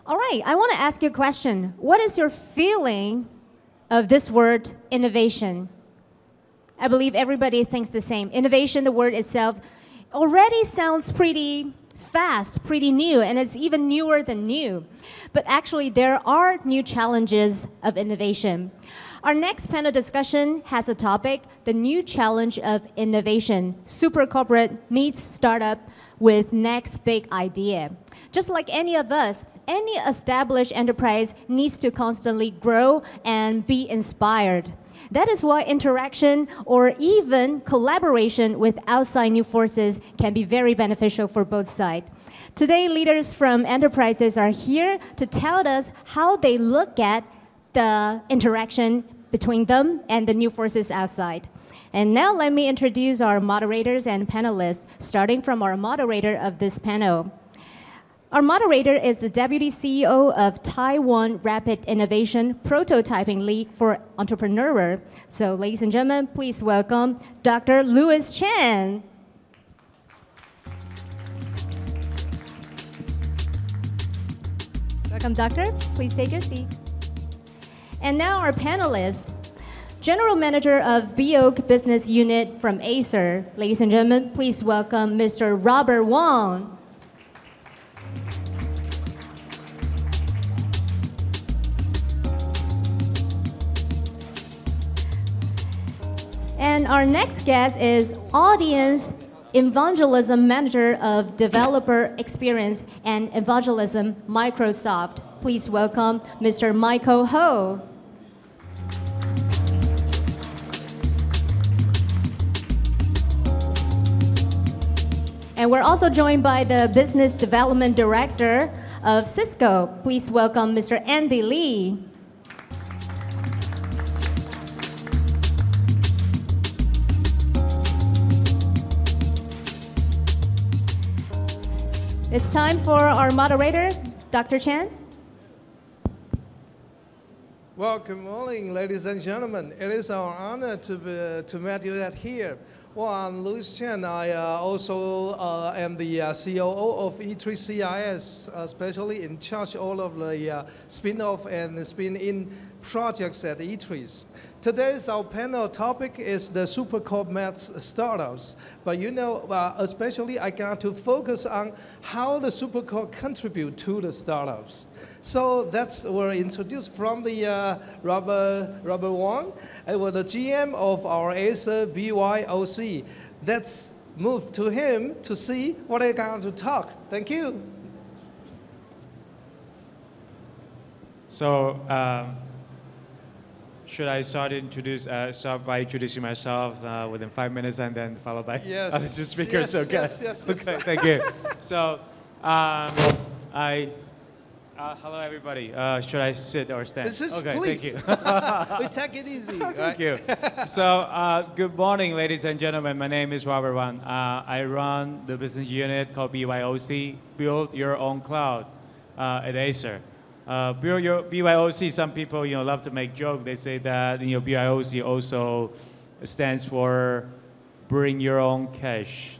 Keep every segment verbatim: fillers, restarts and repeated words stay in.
All right, I want to ask you a question. What is your feeling of this word, innovation? I believe everybody thinks the same. Innovation, the word itself, already sounds pretty fast, pretty new, and it's even newer than new. But actually, there are new challenges of innovation. Our next panel discussion has a topic, the new challenge of innovation. Super corporate meets startup with next big idea. Just like any of us, any established enterprise needs to constantly grow and be inspired. That is why interaction or even collaboration with outside new forces can be very beneficial for both sides. Today, leaders from enterprises are here to tell us how they look at the interaction between them and the new forces outside. And now let me introduce our moderators and panelists, starting from our moderator of this panel. Our moderator is the Deputy C E O of Taiwan Rapid Innovation Prototyping League for Entrepreneur. So ladies and gentlemen, please welcome Doctor Louis Chen. Welcome, Doctor. Please take your seat. And now our panelist, General Manager of B Y O C Business Unit from Acer. Ladies and gentlemen, please welcome Mister Robert Wang. And our next guest is Audience Evangelism Manager of Developer Experience and Evangelism, Microsoft. Please welcome Mister Michael Ho. And we're also joined by the Business Development Director of Cisco. Please welcome Mister Andy Lee. It's time for our moderator, Doctor Chen. Well, good morning, ladies and gentlemen. It is our honor to, be, to meet you at here. Well, I'm Louis Chen. I uh, also uh, am the uh, C O O of E three C I S, especially in charge of all of the uh, spin-off and spin-in projects at E three's. Today's our panel topic is the super corp maths startups. But you know, uh, especially I got to focus on how the super corp contribute to the startups. So that's were introduced from the uh, Robert, Robert Wang, and was the G M of our Acer B Y O C. Let's move to him to see what I got to talk. Thank you. So, um, should I start introduce uh, start by introducing myself uh, within five minutes and then followed by yes. other two speakers? Yes, okay. Yes, yes, yes. Okay. Thank you. So, um, I. Uh, hello, everybody. Uh, should I sit or stand? This is okay, please. Thank you. We take it easy. Thank right? you. So, uh, good morning, ladies and gentlemen. My name is Robert Wang. Uh, I run the business unit called B Y O C, Build Your Own Cloud, uh, at Acer. Uh, Build Your B Y O C. Some people, you know, love to make joke. They say that you know B Y O C also stands for Bring Your Own Cash.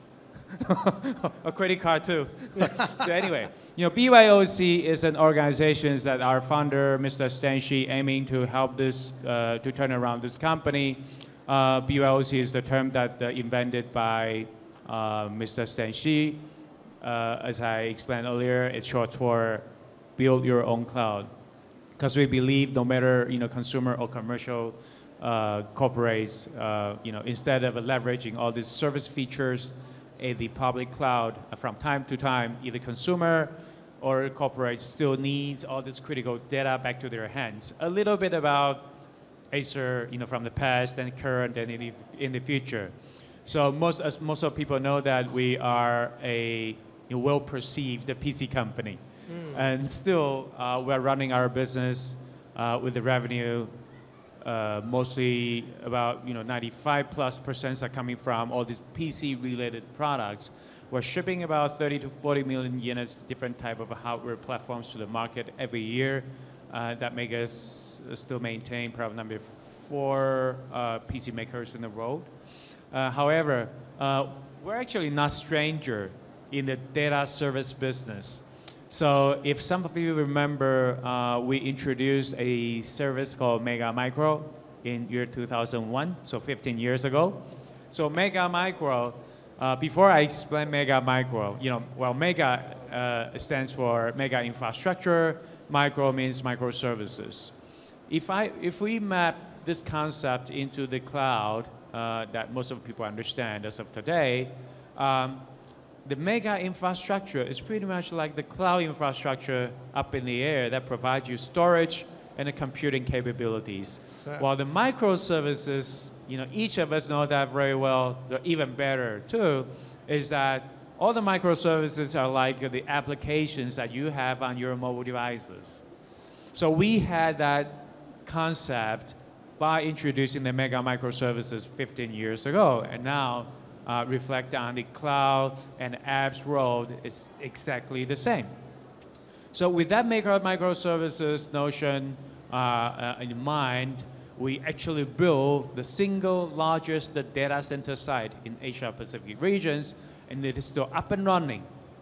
A credit card too. So anyway, you know, B Y O C is an organization that our founder, Mister Stan Shi, aiming to help this uh, to turn around this company. Uh, B Y O C is the term that uh, invented by uh, Mister Stan Shi. Uh, as I explained earlier, it's short for Build Your Own Cloud, because we believe no matter you know consumer or commercial uh, corporates, uh, you know, instead of leveraging all these service features in the public cloud, uh, from time to time, either consumer or corporate still needs all this critical data back to their hands. A little bit about Acer, you know, from the past and current and in the, in the future. So most, as most of people know that we are a you know, well-perceived P C company. Mm. And still, uh, we're running our business uh, with the revenue uh, mostly about you know ninety-five plus percent are coming from all these P C-related products. We're shipping about thirty to forty million units, different type of hardware platforms to the market every year. Uh, that make us still maintain probably number four uh, P C makers in the world. Uh, however, uh, we're actually not stranger in the data service business. So if some of you remember, uh, we introduced a service called Mega Micro in year two thousand one, so fifteen years ago. So Mega Micro, uh, before I explain Mega Micro, you know, well, Mega uh, stands for Mega Infrastructure, Micro means microservices. If, I, if we map this concept into the cloud uh, that most of people understand as of today, um, the mega infrastructure is pretty much like the cloud infrastructure up in the air that provides you storage and the computing capabilities. Sure. While the microservices, you know, each of us know that very well, even better too, is that all the microservices are like the applications that you have on your mobile devices. So we had that concept by introducing the mega microservices fifteen years ago, and now Uh, reflect on the cloud and apps world is exactly the same. So with that micro microservices notion uh, uh, in mind, we actually built the single largest data center site in Asia Pacific regions, and it is still up and running.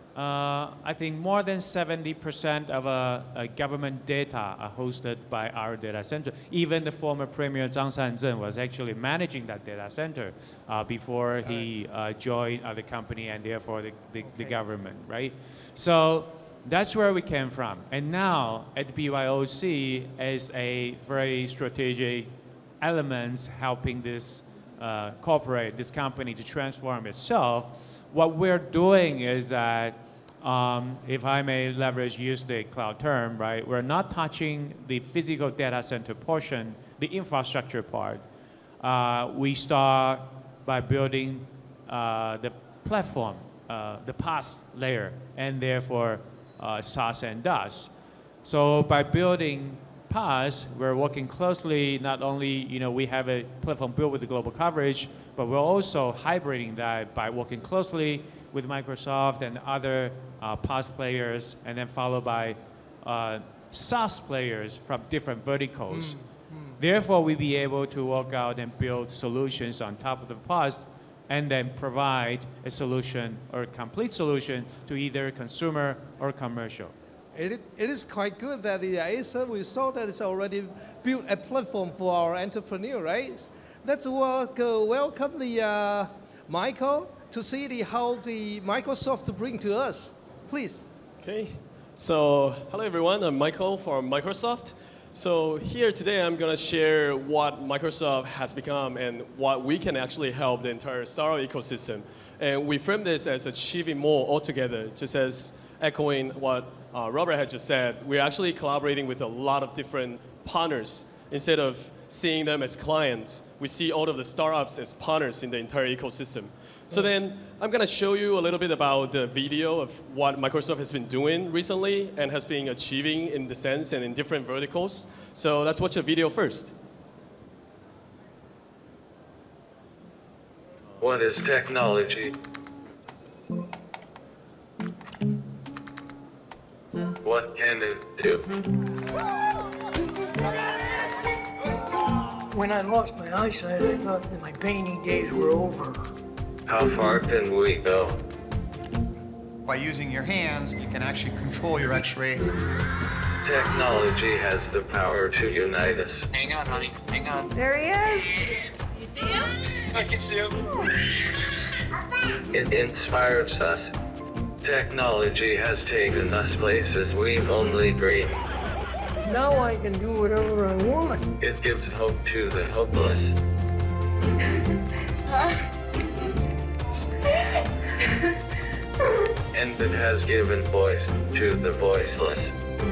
Uh, I think more than seventy percent of uh, uh, government data are hosted by our data center. Even the former Premier Zhang Sanzhen was actually managing that data center uh, before he uh, joined uh, the company and therefore the, the, okay. the government, right? So that's where we came from. And now at B Y O C as a very strategic elements helping this uh, corporate, this company to transform itself, what we're doing is that, um, if I may leverage, use the cloud term, right? We're not touching the physical data center portion, the infrastructure part. Uh, we start by building uh, the platform, uh, the PaaS layer, and therefore uh, SaaS and DaaS. So by building PaaS, we're working closely, not only, you know, we have a platform built with the global coverage, but we're also hybriding that by working closely with Microsoft and other uh, PaaS players, and then followed by uh, SaaS players from different verticals. Mm, mm. Therefore, we'll be able to work out and build solutions on top of the PaaS, and then provide a solution or a complete solution to either consumer or commercial. It, it is quite good that the Acer, we saw that it's already built a platform for our entrepreneur, right? Let's work, uh, welcome the uh, Michael to see the, how the Microsoft to bring to us. Please. Okay. So, hello everyone. I'm Michael from Microsoft. So here today I'm going to share what Microsoft has become and what we can actually help the entire startup ecosystem. And we frame this as achieving more altogether, just as echoing what uh, Robert had just said. We're actually collaborating with a lot of different partners. Instead of seeing them as clients, we see all of the startups as partners in the entire ecosystem. So then I'm going to show you a little bit about the video of what Microsoft has been doing recently and has been achieving in the sense and in different verticals. So let's watch the video first. What is technology? What can it do? When I lost my eyesight, I thought that my painting days were over. How far can we go? By using your hands, you can actually control your X-ray. Technology has the power to unite us. Hang on, honey. Hang on. There he is. You see him? I can see him. It inspires us. Technology has taken us places we've only dreamed. Now I can do whatever I want. It gives hope to the hopeless. And it has given voice to the voiceless.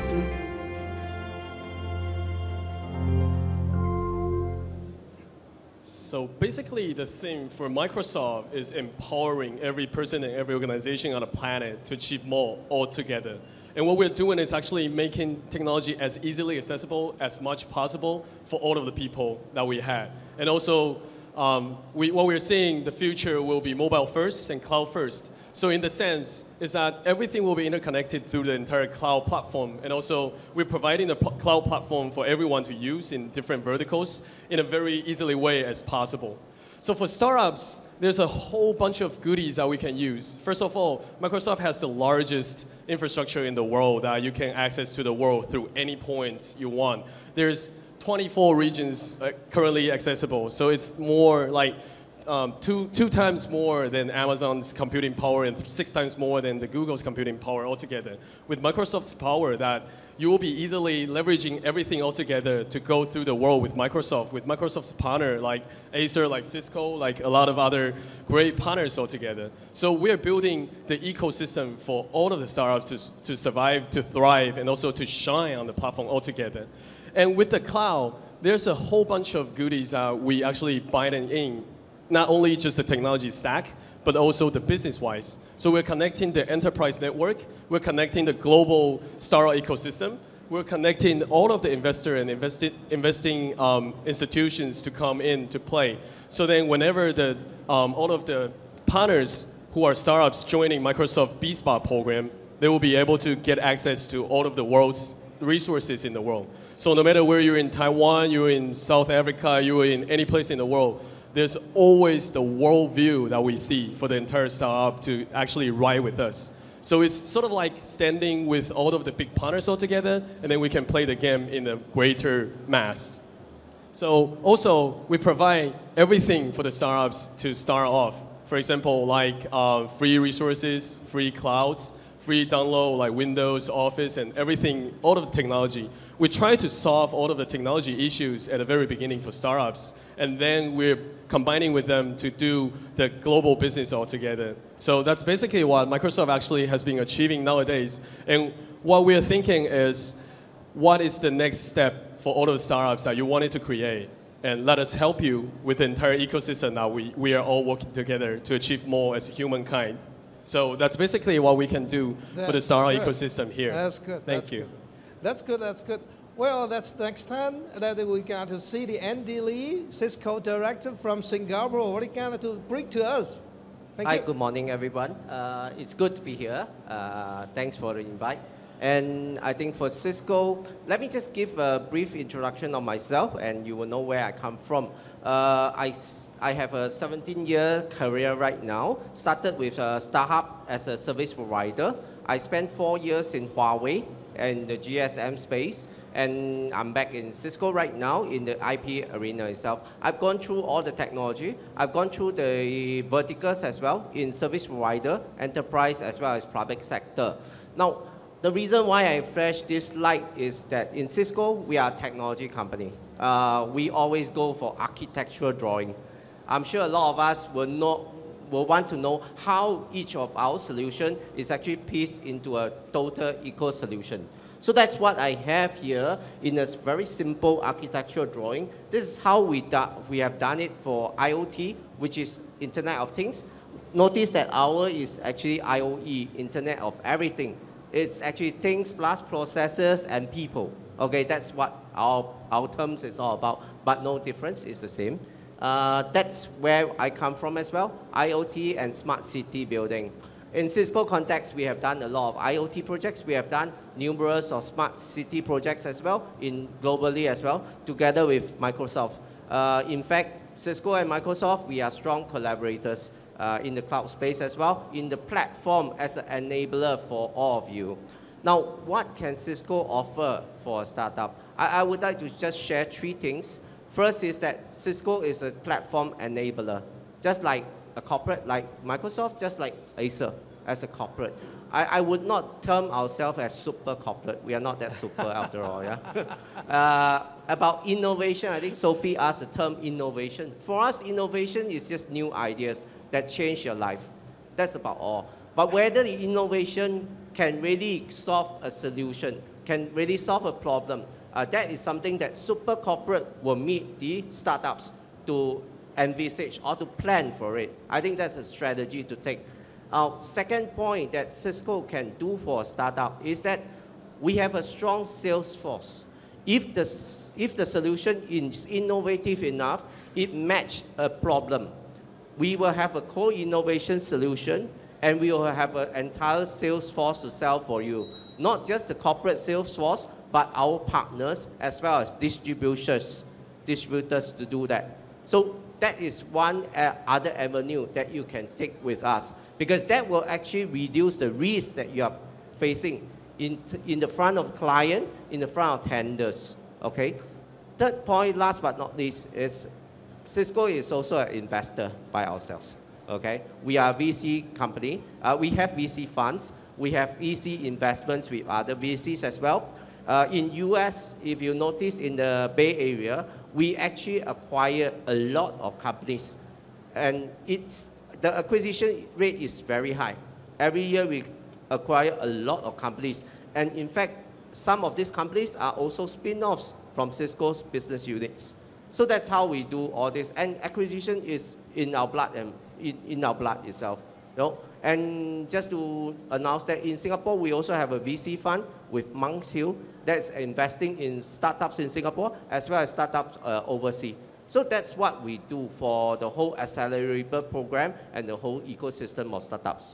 So basically the theme for Microsoft is empowering every person and every organization on the planet to achieve more all together. And what we're doing is actually making technology as easily accessible as much possible for all of the people that we have. And also, um, we, what we're seeing, the future will be mobile first and cloud first. So in the sense is that everything will be interconnected through the entire cloud platform. And also, we're providing a cloud platform for everyone to use in different verticals in a very easily way as possible. So for startups, there's a whole bunch of goodies that we can use. First of all, Microsoft has the largest infrastructure in the world that you can access to the world through any point you want. There's twenty-four regions uh, currently accessible, so it's more like um, two, two times more than Amazon's computing power and six times more than the Google's computing power altogether. With Microsoft's power, that you will be easily leveraging everything altogether to go through the world with Microsoft, with Microsoft's partner like Acer, like Cisco, like a lot of other great partners altogether. So we're building the ecosystem for all of the startups to, to survive, to thrive, and also to shine on the platform altogether. And with the cloud, there's a whole bunch of goodies that we actually bind in, not only just the technology stack, but also the business-wise. So we're connecting the enterprise network, we're connecting the global startup ecosystem, we're connecting all of the investor and investi investing um, institutions to come in to play. So then whenever the, um, all of the partners who are startups joining Microsoft B SPOT program, they will be able to get access to all of the world's resources in the world. So no matter where you're in Taiwan, you're in South Africa, you're in any place in the world, there's always the world view that we see for the entire startup to actually ride with us. So it's sort of like standing with all of the big partners all together, and then we can play the game in a greater mass. So also, we provide everything for the startups to start off. For example, like uh, free resources, free clouds, free download like Windows, Office, and everything, all of the technology. We try to solve all of the technology issues at the very beginning for startups, and then we're combining with them to do the global business altogether. So that's basically what Microsoft actually has been achieving nowadays. And what we're thinking is, what is the next step for all of the startups that you wanted to create? And let us help you with the entire ecosystem that we, we are all working together to achieve more as humankind. So that's basically what we can do that's for the startup ecosystem here. That's good. Thank that's you. Good. That's good, that's good. Well, that's next time that we got to see the Andy Lee, Cisco director from Singapore. What are you going to bring to us? Thank Hi, you. good morning, everyone. Uh, it's good to be here. Uh, thanks for the invite. And I think for Cisco, let me just give a brief introduction of myself, and you will know where I come from. Uh, I, I have a seventeen year career right now. Started with a startup as a service provider. I spent four years in Huawei and the G S M space. And I'm back in Cisco right now in the I P arena itself. I've gone through all the technology. I've gone through the verticals as well in service provider, enterprise, as well as public sector. Now, the reason why I flash this light is that in Cisco, we are a technology company. Uh, we always go for architectural drawing. I'm sure a lot of us will, not, will want to know how each of our solution is actually pieced into a total eco solution. So that's what I have here in a very simple architectural drawing. This is how we, we have done it for I O T, which is Internet of Things. Notice that our is actually I O E, Internet of Everything. It's actually things plus processors and people. Okay, that's what our, our terms is all about, but no difference, it's the same. Uh, that's where I come from as well, I O T and smart city building. In Cisco context, we have done a lot of I O T projects. We have done numerous of smart city projects as well, in globally as well, together with Microsoft. Uh, in fact, Cisco and Microsoft, we are strong collaborators uh, in the cloud space as well, in the platform as an enabler for all of you. Now, what can Cisco offer for a startup? I, I would like to just share three things. First is that Cisco is a platform enabler, just like a corporate like Microsoft, just like Acer as a corporate. I, I would not term ourselves as super corporate. We are not that super after all, yeah? Uh, about innovation, I think Sophie asked the term innovation. For us, innovation is just new ideas that change your life. That's about all. But whether the innovation can really solve a solution, can really solve a problem, uh, that is something that super corporate will meet the startups to envisage or to plan for it. I think that's a strategy to take. Uh, second point that Cisco can do for a startup is that we have a strong sales force. If the, if the solution is innovative enough, it matches a problem, we will have a co-innovation solution, and we will have an entire sales force to sell for you. Not just the corporate sales force, but our partners as well as distributors, distributors to do that. So that is one uh, other avenue that you can take with us, because that will actually reduce the risk that you are facing in, in the front of client, in the front of tenders, okay? Third point, last but not least, is Cisco is also an investor by ourselves, okay? We are a V C company. Uh, we have V C funds. We have V C investments with other V Cs as well. Uh, in U S, if you notice in the Bay Area, we actually acquire a lot of companies. And it's, the acquisition rate is very high. Every year we acquire a lot of companies. And in fact, some of these companies are also spin-offs from Cisco's business units. So that's how we do all this. And acquisition is in our blood and in, in our blood itself. You know? And just to announce that in Singapore, we also have a V C fund with Monk's Hill that's investing in startups in Singapore as well as startups uh, overseas. So that's what we do for the whole accelerator program and the whole ecosystem of startups.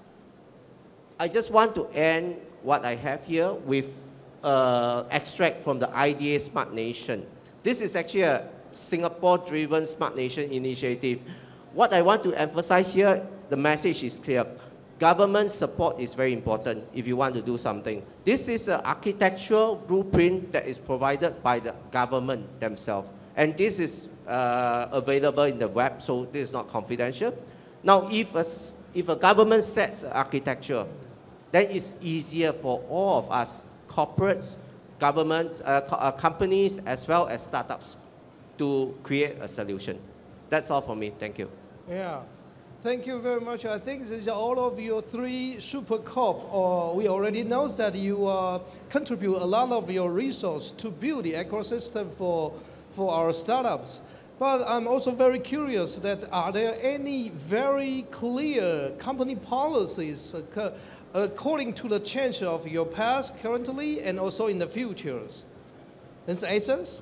I just want to end what I have here with uh, extract from the I D A Smart Nation. This is actually a Singapore-driven Smart Nation initiative. What I want to emphasize here, the message is clear. Government support is very important if you want to do something. This is an architectural blueprint that is provided by the government themselves. And this is uh, available in the web, so this is not confidential. Now, if a, if a government sets architecture, then it's easier for all of us, corporates, governments, uh, co uh, companies, as well as startups, to create a solution. That's all for me. Thank you. Yeah. Thank you very much. I think this is all of your three super corp, or we already know that you uh, contribute a lot of your resource to build the ecosystem for, for our startups. But I'm also very curious that are there any very clear company policies uh, according to the change of your past currently and also in the futures? It's Acer's?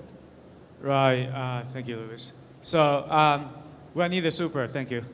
Right, uh, thank you, Louis. So, um, well, neither super, thank you.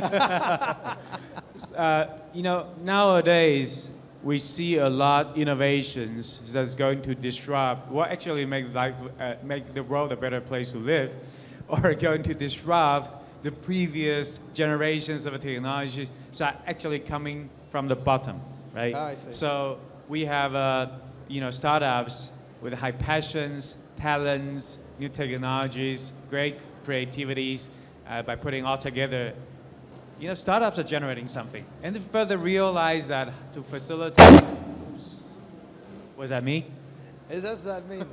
uh, you know, nowadays, we see a lot innovations that's going to disrupt, what actually make life, uh, make the world a better place to live, or going to disrupt the previous generations of technologies that are actually coming from the bottom, right? Ah, I see. So we have, uh, you know, startups with high passions, talents, new technologies, great creativities. Uh, by putting all together, you know, startups are generating something. And to further realize that to facilitate, was that me? What does that mean?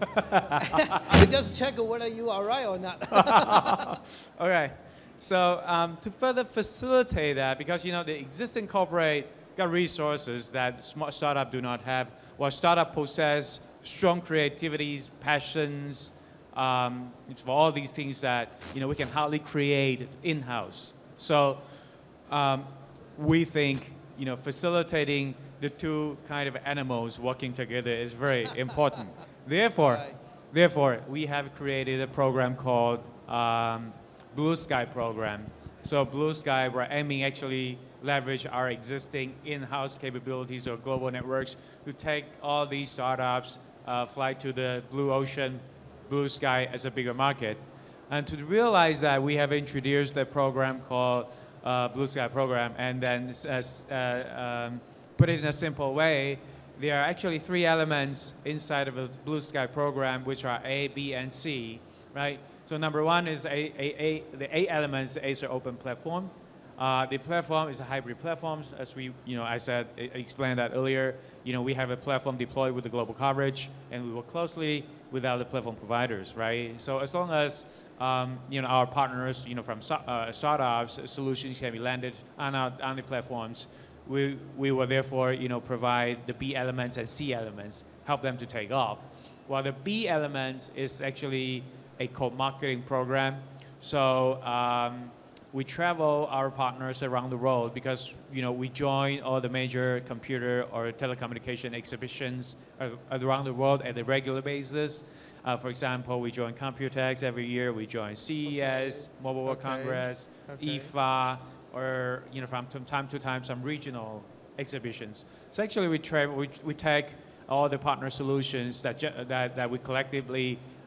I just check whether you are right or not. Okay, so um, to further facilitate that, because, you know, the existing corporate got resources that smart startup do not have, while startup possess strong creativities, passions, Um, it's for all these things that, you know, we can hardly create in-house. So um, we think, you know, facilitating the two kind of animals working together is very important. Therefore, Right. therefore, we have created a program called um, Blue Sky program. So Blue Sky, we're aiming actually leverage our existing in-house capabilities or global networks to take all these startups, uh, fly to the blue ocean, Blue Sky as a bigger market. And to realize that, we have introduced a program called uh, Blue Sky program, and then as, uh, um, put it in a simple way, there are actually three elements inside of a Blue Sky program, which are A, B, and C, right? So number one is a, a, a, the A elements, the Acer Open Platform. Uh, the platform is a hybrid platform, as we, you know, I said, I explained that earlier. You know, we have a platform deployed with the global coverage, and we work closely with other platform providers, right? So as long as, um, you know, our partners, you know, from uh, startups, solutions can be landed on, our, on the platforms, we, we will therefore, you know, provide the B elements and C elements, help them to take off. While the B element is actually a co-marketing program. So um, we travel our partners around the world because, you know, we join all the major computer or telecommunication exhibitions around the world at a regular basis. Uh, for example, we join COMPUTEX every year. We join C E S, okay. Mobile World okay. Congress, okay. I F A, or, you know, from time to time, some regional exhibitions. So actually, we, travel, we, we take all the partner solutions that, that, that we collectively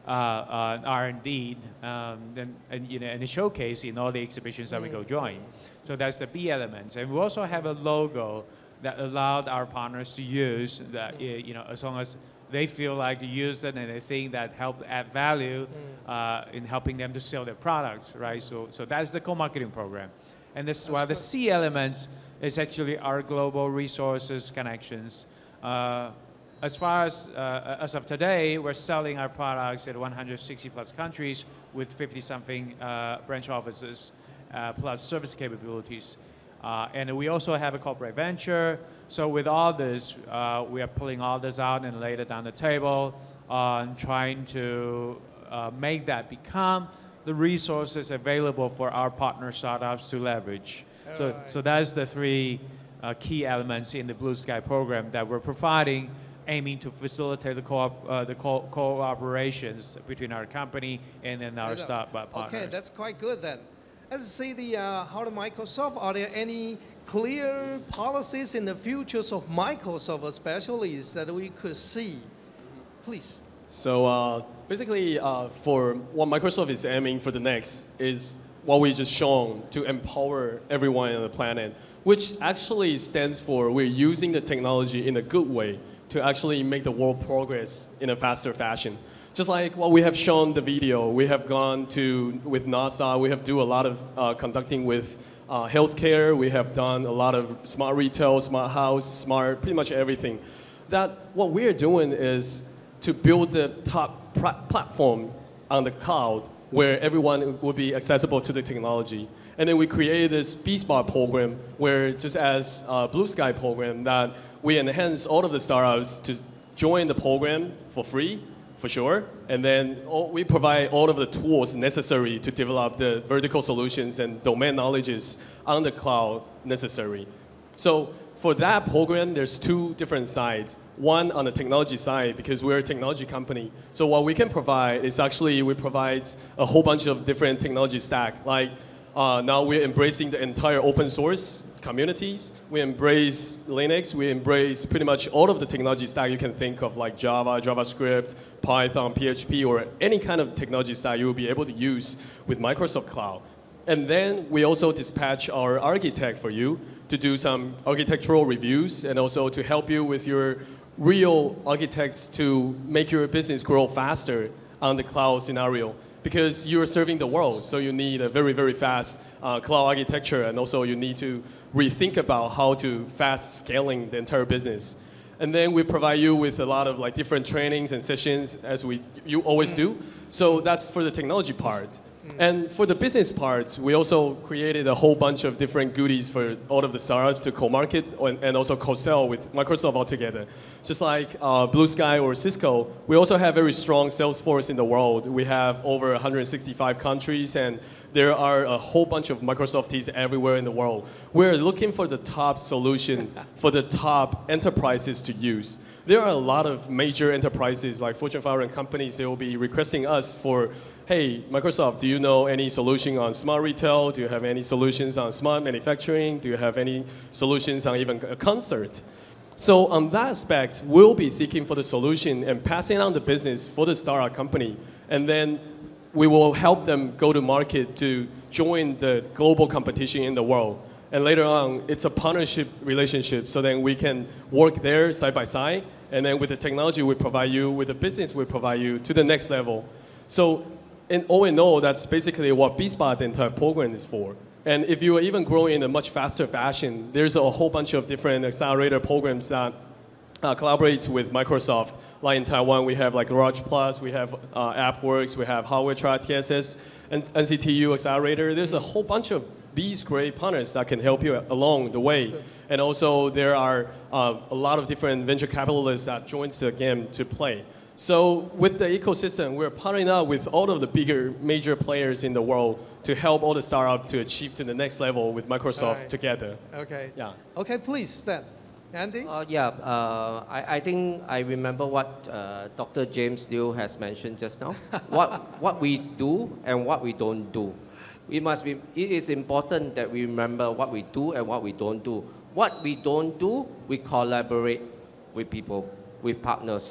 uh, uh, R and D um, and, and, you know, and a showcase in all the exhibitions that we go join. So that's the B elements. And we also have a logo that allowed our partners to use that, you know, as long as they feel like to use it and they think that help add value uh, in helping them to sell their products, right? So, so that's the co-marketing program. And this, while the C elements is actually our global resources connections. Uh, as far as, uh, as of today, we're selling our products in one hundred sixty plus countries with fifty something uh, branch offices uh, plus service capabilities. Uh, and we also have a corporate venture. So with all this, uh, we are pulling all this out and laid it on the table on trying to uh, make that become the resources available for our partner startups to leverage. So, right. so that's the three uh, key elements in the Blue Sky program that we're providing, aiming to facilitate the, co uh, the co cooperations between our company and then our startup partners. Okay, that's quite good then. Let's see the, uh, how the Microsoft, are there any clear policies in the futures of Microsoft especially that we could see? Please. So uh, basically uh, for what Microsoft is aiming for the next is what we just shown to empower everyone on the planet, which actually stands for we're using the technology in a good way to actually make the world progress in a faster fashion. Just like what we have shown the video, we have gone to, with NASA, we have do a lot of uh, conducting with uh, healthcare, we have done a lot of smart retail, smart house, smart, pretty much everything. That what we're doing is to build the top platform on the cloud where everyone will be accessible to the technology. And then we created this B-Spot program where just as a Blue Sky program that we enhance all of the startups to join the program for free, for sure. And then all, we provide all of the tools necessary to develop the vertical solutions and domain knowledges on the cloud necessary. So for that program, there's two different sides. One on the technology side, because we're a technology company. So what we can provide is actually we provide a whole bunch of different technology stack. Like uh, now we're embracing the entire open source communities. We embrace Linux. We embrace pretty much all of the technology stack you can think of, like Java, JavaScript, Python, P H P, or any kind of technology stack you will be able to use with Microsoft Cloud. And then we also dispatch our architect for you to do some architectural reviews and also to help you with your real architects to make your business grow faster on the cloud scenario. Because you're serving the world, so you need a very, very fast uh, cloud architecture, and also you need to rethink about how to fast scaling the entire business. And then we provide you with a lot of like different trainings and sessions as we you always do. So that's for the technology part. And for the business parts, we also created a whole bunch of different goodies for all of the startups to co-market and also co-sell with Microsoft altogether. Just like uh, Blue Sky or Cisco, we also have very strong sales force in the world. We have over one hundred sixty-five countries, and there are a whole bunch of Microsofties everywhere in the world. We're looking for the top solution for the top enterprises to use. There are a lot of major enterprises like Fortune five hundred companies, they will be requesting us for, hey, Microsoft, do you know any solution on smart retail? Do you have any solutions on smart manufacturing? Do you have any solutions on even a concert? So on that aspect, we'll be seeking for the solution and passing on the business for the startup company. And then we will help them go to market to join the global competition in the world. And later on, it's a partnership relationship, so then we can work there side by side. And then with the technology we provide you, with the business we provide you, to the next level. So in all in all, that's basically what B-Spot, the entire program, is for. And if you are even growing in a much faster fashion, there's a whole bunch of different accelerator programs that uh, collaborates with Microsoft. Like in Taiwan, we have like Garage Plus, we have uh, AppWorks, we have Hardware Track, T S S, and N C T U Accelerator. There's a whole bunch of these great partners that can help you along the way. And also there are uh, a lot of different venture capitalists that joins the game to play. So with the ecosystem, we're partnering up with all of the bigger major players in the world to help all the startups to achieve to the next level with Microsoft right. together. Okay. Yeah. Okay, please, Stan. Andy? Uh, yeah, uh, I, I think I remember what uh, Doctor James Liu has mentioned just now. what, what we do and what we don't do. We must be, it is important that we remember what we do and what we don't do. What we don't do, we collaborate with people, with partners.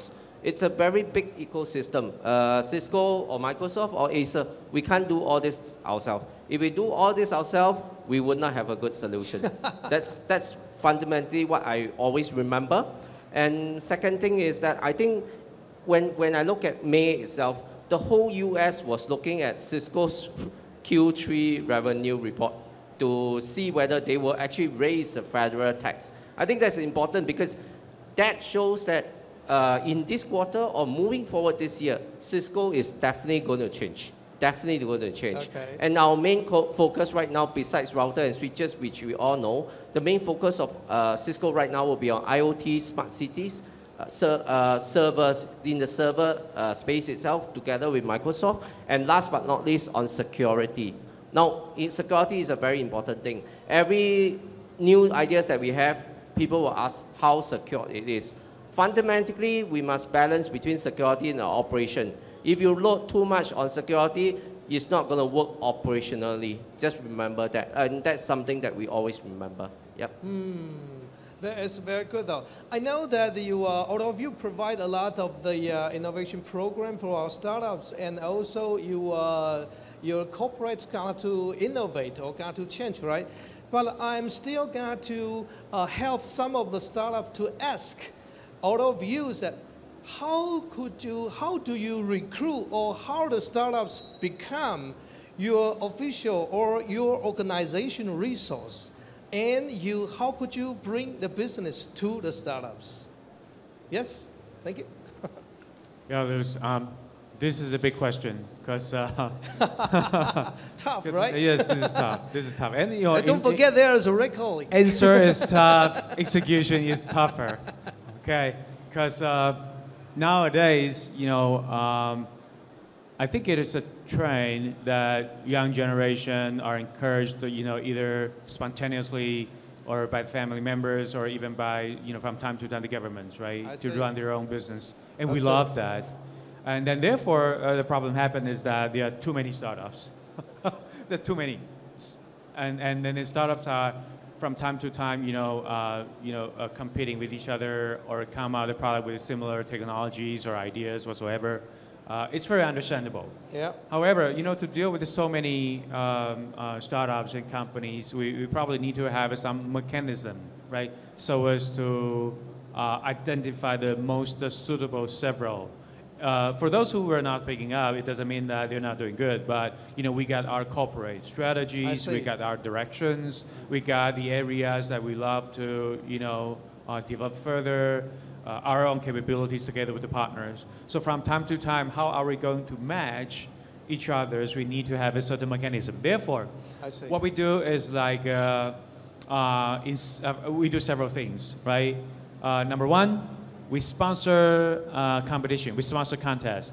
It's a very big ecosystem. Uh, Cisco or Microsoft or Acer, we can't do all this ourselves. If we do all this ourselves, we would not have a good solution. that's, that's fundamentally what I always remember. And second thing is that I think when, when I look at May itself, the whole U S was looking at Cisco's Q three revenue report to see whether they will actually raise the federal tax. I think that's important because that shows that uh, in this quarter or moving forward this year, Cisco is definitely going to change. Definitely going to change. Okay. And our main focus right now, besides router and switches, which we all know, the main focus of uh, Cisco right now will be on IoT, smart cities, uh, ser uh, servers in the server uh, space itself, together with Microsoft, and last but not least, on security. Now, in security is a very important thing. Every new ideas that we have, people will ask how secure it is. Fundamentally, we must balance between security and our operation. If you load too much on security, it's not going to work operationally. Just remember that. And that's something that we always remember. Yep. Hmm. That is very good, though. I know that you, uh, all of you provide a lot of the uh, innovation program for our startups, and also you, uh, your corporates got to innovate or got to change, right? But I'm still got to uh, help some of the startups to ask all of you that how could you, how do you recruit or how the startups become your official or your organization resource? And you, how could you bring the business to the startups? Yes, thank you. Yeah, there's, um, this is a big question because uh, tough, right? Yes, this is tough. This is tough, and you know, and don't in, forget there is a recalling. Answer is tough. Execution is tougher. Okay, because uh, nowadays, you know, um, I think it is a trend that young generation are encouraged to, you know, either spontaneously or by family members or even by, you know, from time to time the governments, right, to run their own business. And we love that. And then therefore, uh, the problem happened is that there are too many startups. There are too many. And, and then the startups are, from time to time, you know, uh, you know, uh, competing with each other or come out of the product with similar technologies or ideas whatsoever. Uh, it's very understandable. Yeah. However, you know, to deal with so many um, uh, startups and companies, we, we probably need to have some mechanism, right, so as to uh, identify the most uh, suitable several. Uh, for those who are not picking up, it doesn't mean that they're not doing good, but you know, we got our corporate strategies, we got our directions, we got the areas that we love to, you know, uh, develop further. Uh, our own capabilities together with the partners. So from time to time, how are we going to match each other's? We need to have a certain mechanism. Therefore, what we do is like, uh, uh, in, uh, we do several things, right? Uh, number one, we sponsor uh, competition, we sponsor contest.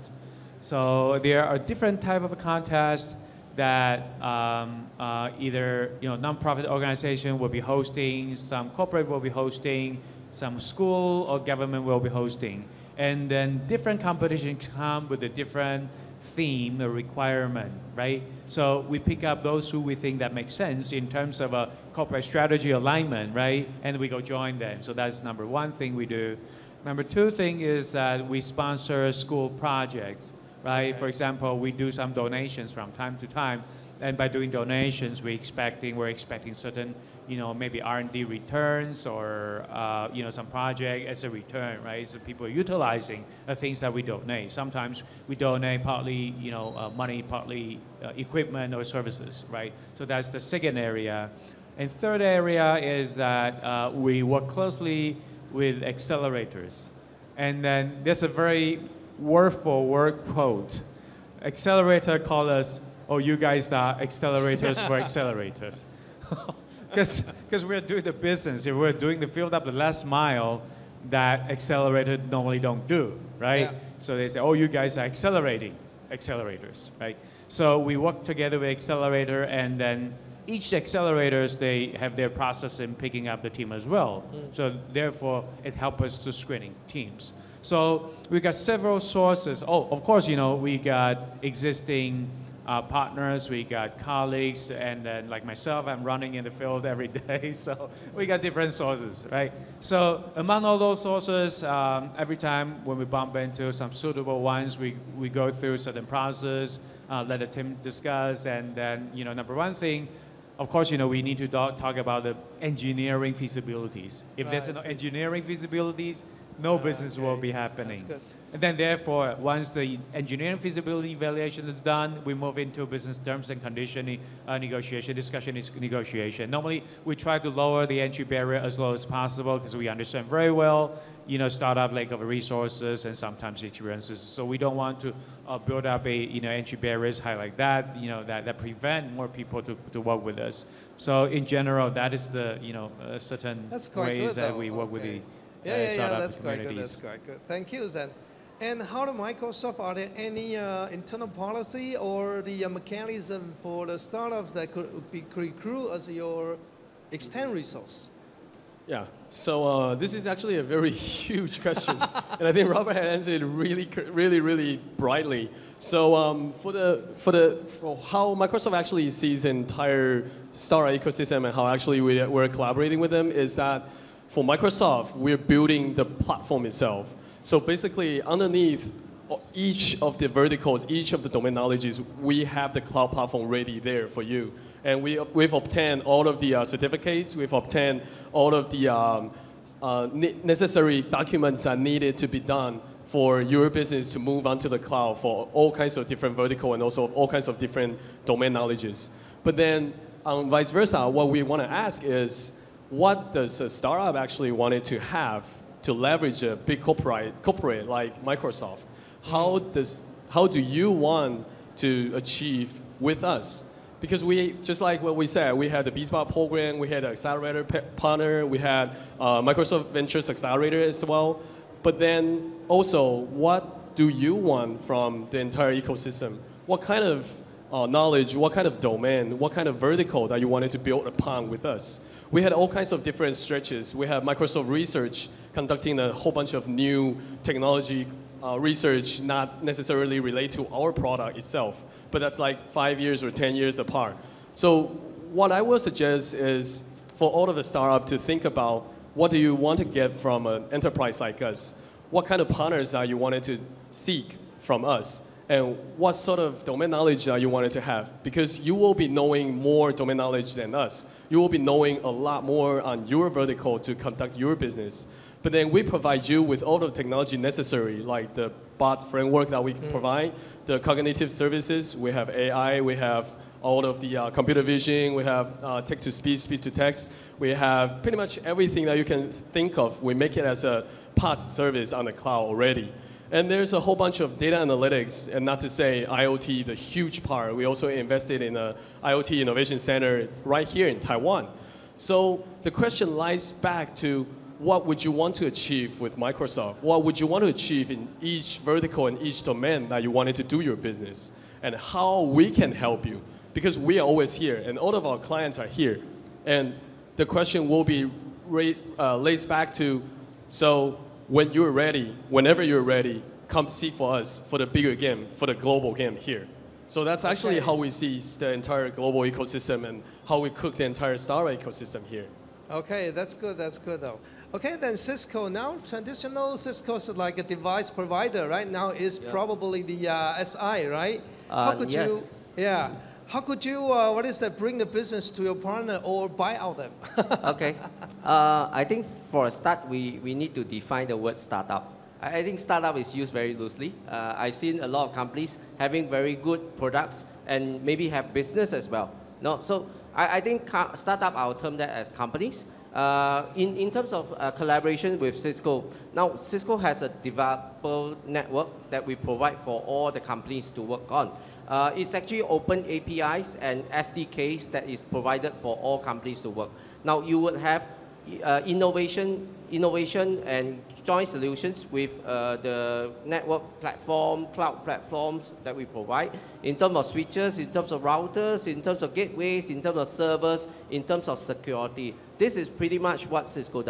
So there are different type of contests that um, uh, either, you know, nonprofit organization will be hosting, some corporate will be hosting, some school or government will be hosting. And then different competitions come with a different theme or requirement, right? So we pick up those who we think that makes sense in terms of a corporate strategy alignment, right? And we go join them. So that's number one thing we do. Number two thing is that we sponsor school projects, right? Okay. For example, we do some donations from time to time. And by doing donations, we expecting, we're expecting certain, you know, maybe R and D returns or, uh, you know, some project as a return, right? So people are utilizing the things that we donate. Sometimes we donate partly, you know, uh, money, partly uh, equipment or services, right? So that's the second area. And third area is that uh, we work closely with accelerators. And then there's a very wordful word quote. Accelerator call us, oh, you guys are accelerators for accelerators. Because we're doing the business, we're doing the field up the last mile that accelerator normally don't do, right? Yeah. So they say, oh, you guys are accelerating accelerators, right? So we work together with accelerator, and then each accelerators, they have their process in picking up the team as well. Mm. So therefore, it helps us to screening teams. So we got several sources. Oh, of course, you know, we got existing uh, partners, we got colleagues, and then like myself, I'm running in the field every day, so we got different sources, right? So among all those sources, um, every time when we bump into some suitable ones, we, we go through certain process, uh, let the team discuss, and then, you know, number one thing, of course, you know, we need to talk, talk about the engineering feasibilities. If there's no engineering feasibilities, no business will be happening. And then therefore, once the engineering feasibility evaluation is done, we move into business terms and conditioning uh, negotiation, discussion is negotiation. Normally, we try to lower the entry barrier as low as possible because we understand very well, you know, startup lack of resources and sometimes experiences. So we don't want to uh, build up a, you know, entry barriers high like that, you know, that, that prevent more people to, to work with us. So in general, that is the, you know, uh, certain ways that we work with the Yeah, uh, yeah, startup yeah, that's quite good, communities. that's quite good. Thank you, Zen. And how to Microsoft, are there any uh, internal policy or the uh, mechanism for the startups that could be recruit as your extend resource? Yeah, so uh, this is actually a very huge question. And I think Robert had answered it really, really, really brightly. So um, for, the, for, the, for how Microsoft actually sees the entire startup ecosystem and how actually we, we're collaborating with them is that for Microsoft, we're building the platform itself. So basically, underneath each of the verticals, each of the domain knowledges, we have the cloud platform ready there for you. And we, we've obtained all of the uh, certificates, we've obtained all of the um, uh, necessary documents that needed to be done for your business to move onto the cloud for all kinds of different vertical and also all kinds of different domain knowledges. But then, um, vice versa, what we want to ask is, what does a startup actually wanted to have to leverage a big corporate, corporate like Microsoft? How, does, how do you want to achieve with us? Because we, just like what we said, we had the B-Spot program, we had an accelerator partner, we had uh, Microsoft Ventures Accelerator as well. But then also, what do you want from the entire ecosystem? What kind of uh, knowledge, what kind of domain, what kind of vertical that you wanted to build upon with us? We had all kinds of different stretches. We had Microsoft Research conducting a whole bunch of new technology uh, research, not necessarily related to our product itself, but that's like five years or ten years apart. So what I would suggest is for all of the startup to think about what do you want to get from an enterprise like us? What kind of partners are you wanted to seek from us? And what sort of domain knowledge are you wanted to have? Because you will be knowing more domain knowledge than us. You will be knowing a lot more on your vertical to conduct your business. But then we provide you with all the technology necessary, like the bot framework that we mm. provide, the cognitive services, we have A I, we have all of the uh, computer vision, we have uh, text-to-speech, speech-to-text, we have pretty much everything that you can think of. We make it as a PaaS service on the cloud already. And there's a whole bunch of data analytics, and not to say IoT, the huge part. We also invested in a IoT Innovation Center right here in Taiwan. So the question lies back to what would you want to achieve with Microsoft? What would you want to achieve in each vertical and each domain that you wanted to do your business? And how we can help you? Because we are always here, and all of our clients are here. And the question will be uh, lays back to, so when you're ready, whenever you're ready, come see for us for the bigger game, for the global game here. So that's actually okay. how we see the entire global ecosystem and how we cook the entire startup ecosystem here. Okay, that's good, that's good though. Okay, then Cisco, now traditional Cisco is like a device provider, right? Now is yeah. probably the uh, S I, right? Uh, How could yes. you, yeah. How could you, uh, what is that, bring the business to your partner or buy out them? Okay. Uh, I think for a start, we, we need to define the word startup. I, I think startup is used very loosely. Uh, I've seen a lot of companies having very good products and maybe have business as well. No? So I, I think startup, I'll term that as companies. Uh, in, in terms of uh, collaboration with Cisco, now Cisco has a developer network that we provide for all the companies to work on. Uh, it's actually open A P Is and S D Ks that is provided for all companies to work. Now you would have uh, innovation, innovation and joint solutions with uh, the network platform, cloud platforms that we provide in terms of switches, in terms of routers, in terms of gateways, in terms of servers, in terms of security. This is pretty much what Cisco does.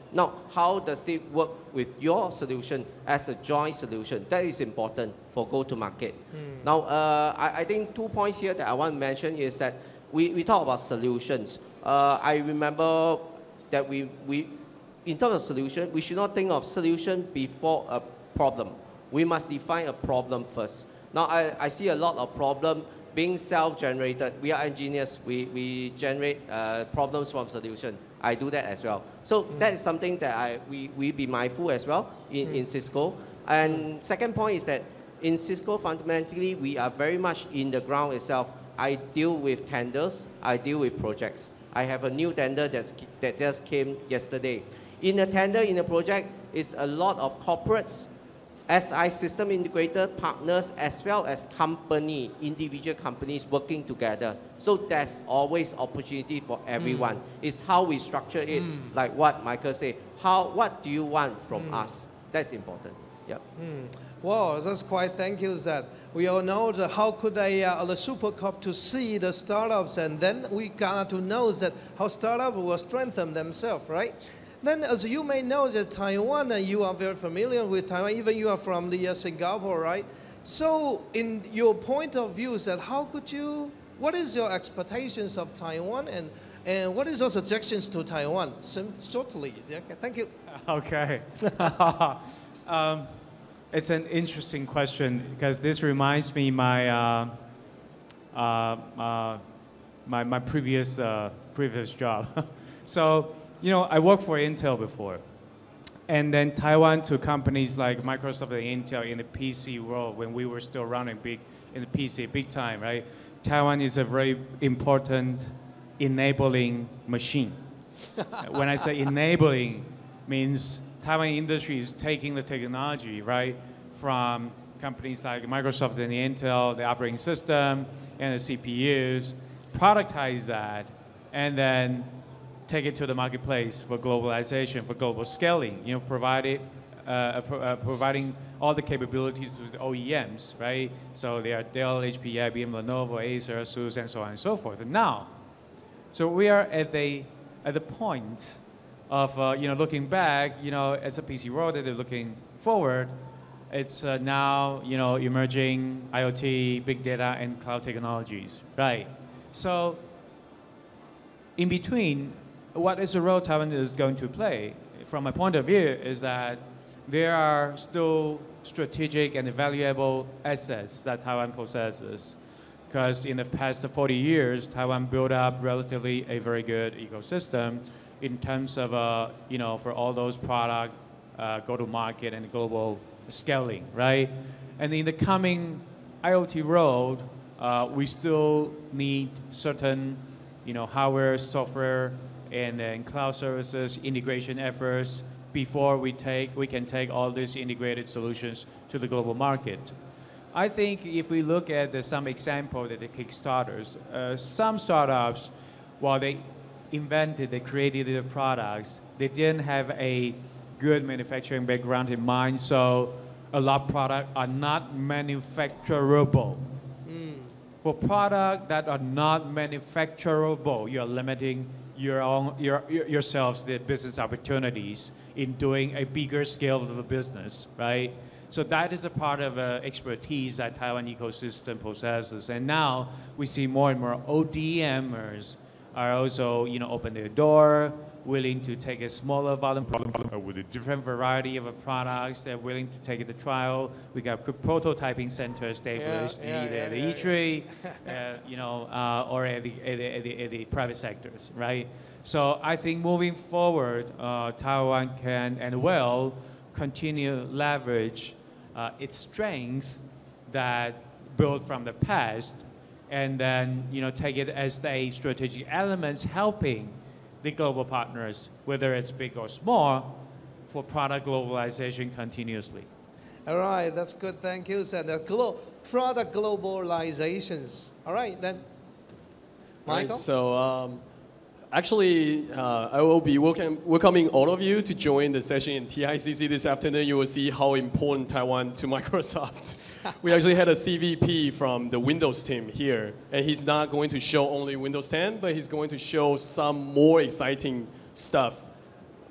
Now, how does it work with your solution as a joint solution? That is important for go-to-market. Mm. Now, uh, I, I think two points here that I want to mention is that we, we talk about solutions. Uh, I remember that we, we, in terms of solution, we should not think of solution before a problem. We must define a problem first. Now, I, I see a lot of problem being self-generated. We are engineers. We, we generate uh, problems from solution. I do that as well. So mm. that is something that I, we, we be mindful as well in, mm. in Cisco. And second point is that in Cisco, fundamentally, we are very much in the ground itself. I deal with tenders. I deal with projects. I have a new tender that's, that just came yesterday. In a tender, in a project, it's a lot of corporates, S I system integrator partners, as well as company, individual companies working together. So there's always opportunity for everyone. Mm. It's how we structure it, mm. like what Michael said. How, what do you want from mm. us? That's important. Yep. Mm. Wow, that's quite, thank you, Zed. We all know that how could a, uh, the Super Cup to see the startups, and then we got to know that how startups will strengthen themselves, right? Then, as you may know, that Taiwan, and you are very familiar with Taiwan, even you are from the uh, Singapore, right? So, in your point of view, that how could you, what is your expectations of Taiwan, and and what is your suggestions to Taiwan? Sim shortly, okay, thank you. Okay. um, it's an interesting question because this reminds me my uh, uh, uh, my my previous uh, previous job. So. You know, I worked for Intel before, and then Taiwan to companies like Microsoft and Intel in the P C world when we were still running big in the P C, big time, right? Taiwan is a very important enabling machine. When I say enabling, means Taiwan industry is taking the technology, right, from companies like Microsoft and Intel, the operating system and the C P Us, productize that, and then take it to the marketplace for globalization, for global scaling, you know, provide it, uh, pro uh, providing all the capabilities to the O E Ms, right? So they are Dell, H P, I B M, Lenovo, Acer, Asus, and so on and so forth. And now, so we are at the, at the point of, uh, you know, looking back, you know, as a P C world that they're looking forward, it's uh, now, you know, emerging IoT, big data, and cloud technologies, right? So in between, what is the role Taiwan is going to play, from my point of view, is that there are still strategic and valuable assets that Taiwan possesses. Because in the past forty years, Taiwan built up relatively a very good ecosystem in terms of, uh, you know, for all those product uh, go-to-market and global scaling, right? And in the coming IoT world, uh, we still need certain, you know, hardware, software, and then cloud services, integration efforts before we take, we can take all these integrated solutions to the global market. I think if we look at the, some example that the Kickstarters, uh, some startups, while they invented, they created the products, they didn't have a good manufacturing background in mind, so a lot of products are not manufacturable. Mm. For products that are not manufacturable, you're limiting your own, your, yourselves the business opportunities in doing a bigger scale of the business, right? So that is a part of uh, expertise that Taiwan ecosystem possesses. And now we see more and more O D Mers are also, you know, open their door, willing to take a smaller volume with a different variety of products. They're willing to take it to trial. We got prototyping centers established yeah, yeah, either yeah, at the yeah, E three, yeah. uh, you know, uh, or at the, at, the, at, the, at the private sectors, right? So I think moving forward, uh, Taiwan can and will continue leverage uh, its strength that built from the past, and then, you know, take it as a strategic elements helping the global partners, whether it's big or small, for product globalization continuously. All right, that's good. Thank you, Sir. The glo product globalizations. All right, then, Michael? Right, so um, actually, uh, I will be welcome, welcoming all of you to join the session in T I C C this afternoon. You will see how important Taiwan to Microsoft. We actually had a C V P from the Windows team here, and he's not going to show only Windows ten, but he's going to show some more exciting stuff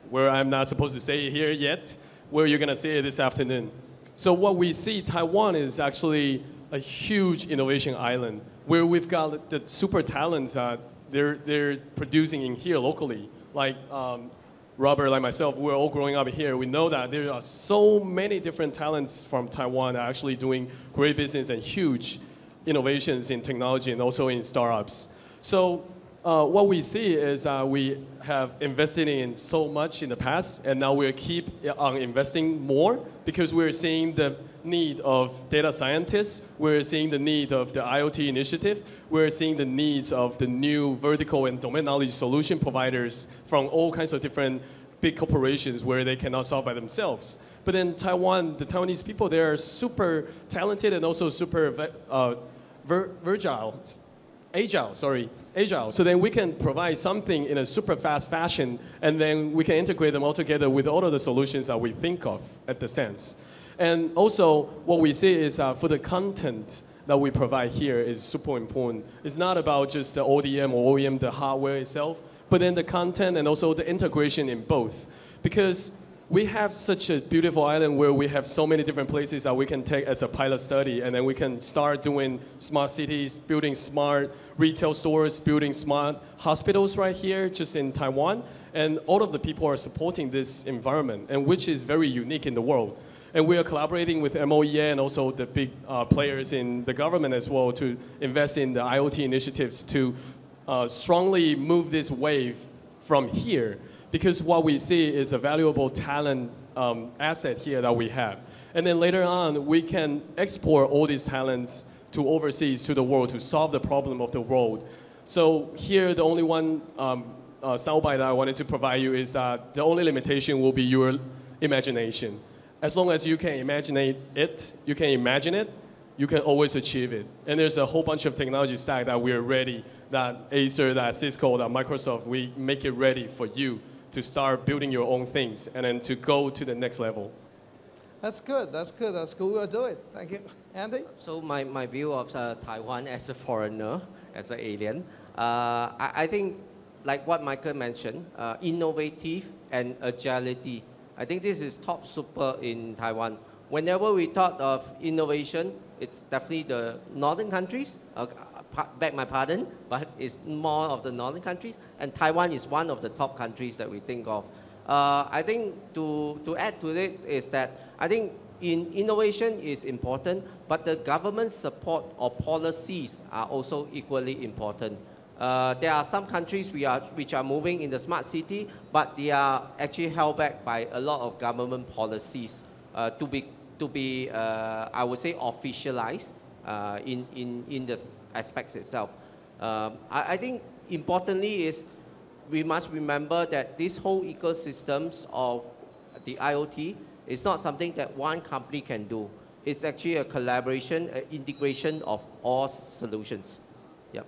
where I'm not supposed to say it here yet, where you're going to see it this afternoon. So what we see, Taiwan is actually a huge innovation island where we've got the super talents uh, they're, they're producing in here locally. Like um, Robert, like myself, we're all growing up here. We know that there are so many different talents from Taiwan that are actually doing great business and huge innovations in technology and also in startups. So uh, what we see is uh, we have invested in so much in the past, and now we keep on investing more because we're seeing the need of data scientists, we're seeing the need of the I O T initiative, we're seeing the needs of the new vertical and domain knowledge solution providers from all kinds of different big corporations where they cannot solve by themselves. But in Taiwan, the Taiwanese people, they are super talented and also super uh, ver virgile, agile, sorry, agile. So then we can provide something in a super fast fashion, and then we can integrate them all together with all of the solutions that we think of at the sense. And also, what we see is uh, for the content that we provide here is super important. It's not about just the O D M or O E M, the hardware itself, but then the content and also the integration in both. Because we have such a beautiful island where we have so many different places that we can take as a pilot study, and then we can start doing smart cities, building smart retail stores, building smart hospitals right here just in Taiwan. And all of the people are supporting this environment, and which is very unique in the world. And we are collaborating with M O E A and also the big uh, players in the government as well to invest in the I O T initiatives to uh, strongly move this wave from here. Because what we see is a valuable talent um, asset here that we have. And then later on, we can export all these talents to overseas, to the world, to solve the problem of the world. So here, the only one um, uh, soundbite that I wanted to provide you is that the only limitation will be your imagination. As long as you can imagine it, you can imagine it, you can always achieve it. And there's a whole bunch of technology stack that we're ready, that Acer, that Cisco, that Microsoft, we make it ready for you to start building your own things and then to go to the next level. That's good, that's good, that's good. We'll do it. Thank you. Andy? So my, my view of uh, Taiwan as a foreigner, as an alien, uh, I, I think, like what Michael mentioned, uh, innovative and agility. I think this is top super in Taiwan. Whenever we thought of innovation, it's definitely the northern countries, uh, beg my pardon, but it's more of the northern countries, and Taiwan is one of the top countries that we think of. Uh, I think to, to add to it is that I think in innovation is important, but the government support or policies are also equally important. Uh, there are some countries we are, which are moving in the smart city, but they are actually held back by a lot of government policies uh, to be, to be uh, I would say, officialized uh, in, in, in the aspects itself. Um, I, I think importantly is we must remember that this whole ecosystems of the I O T is not something that one company can do. It's actually a collaboration, an integration of all solutions. Yep.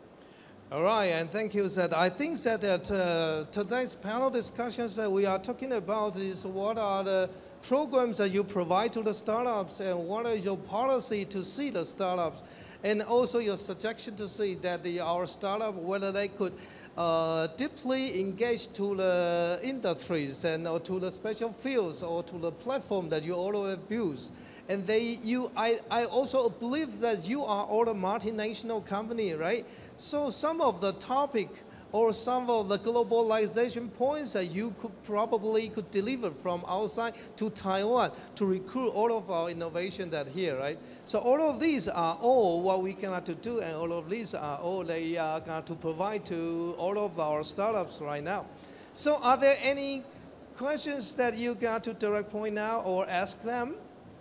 All right, and thank you, Zed. I think that at uh, today's panel discussions that we are talking about is what are the programs that you provide to the startups and what is your policy to see the startups, and also your suggestion to see that the, our startup, whether they could uh, deeply engage to the industries and or to the special fields or to the platform that you already built. And they, you, I, I also believe that you are all a multinational company, right? So some of the topic or some of the globalization points that you could probably could deliver from outside to Taiwan to recruit all of our innovation that here, right? So all of these are all what we can have to do, and all of these are all they are going to provide to all of our startups right now. So are there any questions that you got to direct point now or ask them?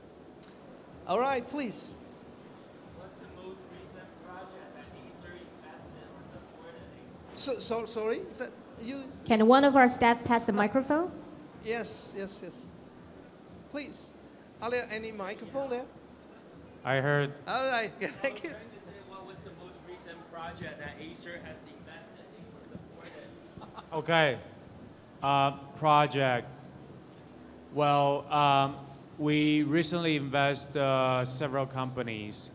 All right, please. So, so, sorry, is that you? Can one of our staff pass the microphone? Yes, yes, yes. Please. Are there any microphone there? I heard. All right, thank you. What was the most recent project that Acer has invested in or supported? Okay. Uh, project. Well, um, we recently invested uh, several companies,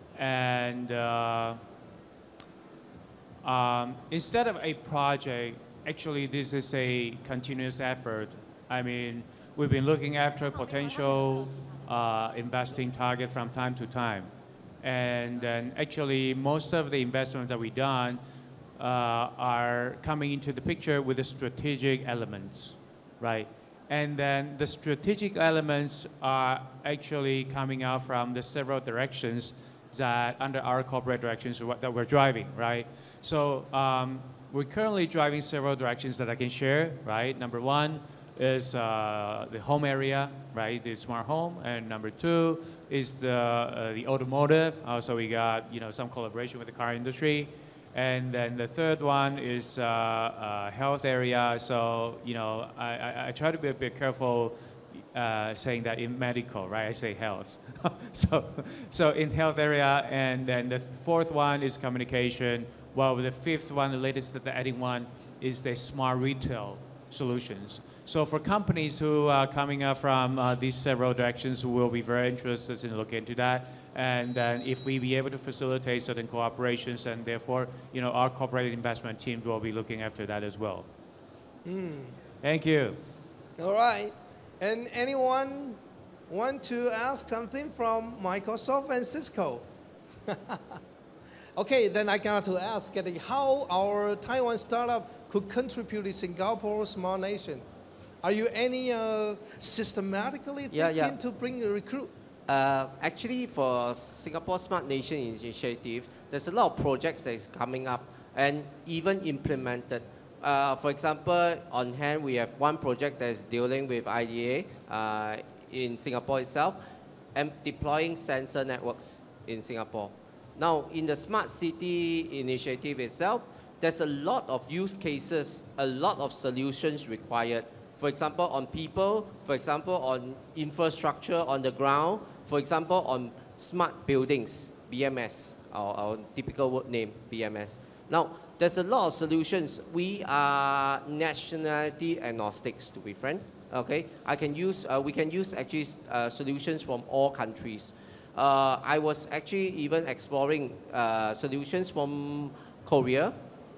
and uh, Um, instead of a project, actually, this is a continuous effort. I mean, we've been looking after potential uh, investing target from time to time. And then actually, most of the investments that we've done uh, are coming into the picture with the strategic elements, right? And then the strategic elements are actually coming out from the several directions that under our corporate directions that we're driving, right? So um, we're currently driving several directions that I can share, right? Number one is uh, the home area, right? The smart home. And number two is the, uh, the automotive. Also, we got, you know, some collaboration with the car industry. And then the third one is uh, uh, health area. So, you know, I, I, I try to be a bit careful uh, saying that in medical, right? I say health. so, so in health area, and then the fourth one is communication. While the fifth one, the latest, the adding one, is the smart retail solutions. So for companies who are coming up from uh, these several directions, we will be very interested in looking into that. And then if we be able to facilitate certain cooperations, and therefore, you know, our corporate investment team will be looking after that as well. Mm. Thank you. All right. And anyone want to ask something from Microsoft and Cisco? Okay, then I got to ask how our Taiwan startup could contribute to Singapore's smart nation. Are you any uh, systematically thinking yeah, yeah. to bring a recruit? Uh, actually, for Singapore Smart Nation Initiative, there's a lot of projects that is coming up and even implemented. Uh, for example, on hand, we have one project that is dealing with I D A uh, in Singapore itself and deploying sensor networks in Singapore. Now, in the Smart City Initiative itself, there's a lot of use cases, a lot of solutions required. For example, on people, for example, on infrastructure on the ground, for example, on smart buildings, B M S, our, our typical word name, B M S. Now, there's a lot of solutions. We are nationality agnostics, to be frank. Okay, I can use, uh, we can use actually uh, solutions from all countries. Uh, I was actually even exploring uh, solutions from Korea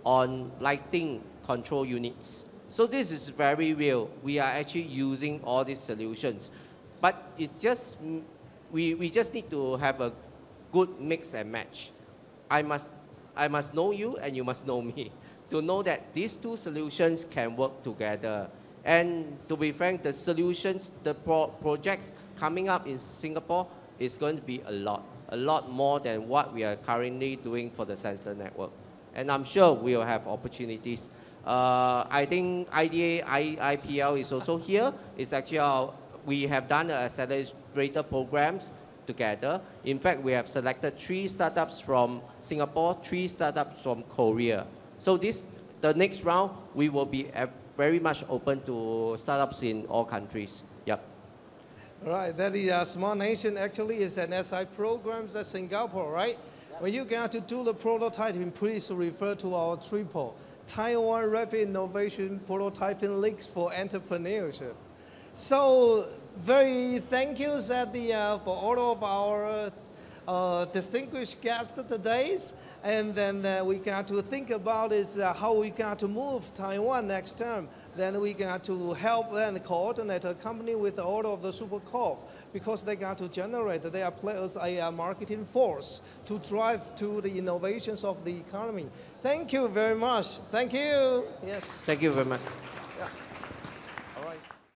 on lighting control units. So this is very real. We are actually using all these solutions. But it's just, we, we just need to have a good mix and match. I must, I must know you and you must know me to know that these two solutions can work together. And to be frank, the solutions, the pro projects coming up in Singapore is going to be a lot, a lot more than what we are currently doing for the sensor network. And I'm sure we will have opportunities. Uh, I think I D A, I P L is also here. It's actually our, we have done an accelerator programs together. In fact, we have selected three startups from Singapore, three startups from Korea. So this, the next round, we will be very much open to startups in all countries. Yep. Right, that is uh, Smart Nation actually is an S I program at Singapore, right? Yep. When you get to do the prototyping, please refer to our triple. Taiwan Rapid Innovation Prototyping Links for Entrepreneurship. So very thank you at the, uh, for all of our uh, distinguished guests today. And then uh, we got to think about is uh, how we got to move Taiwan next term. Then we got to help and coordinate a company with all of the super corp because they got to generate, they are players a marketing force to drive to the innovations of the economy. Thank you very much. Thank you. Yes. Thank you very much. Yes.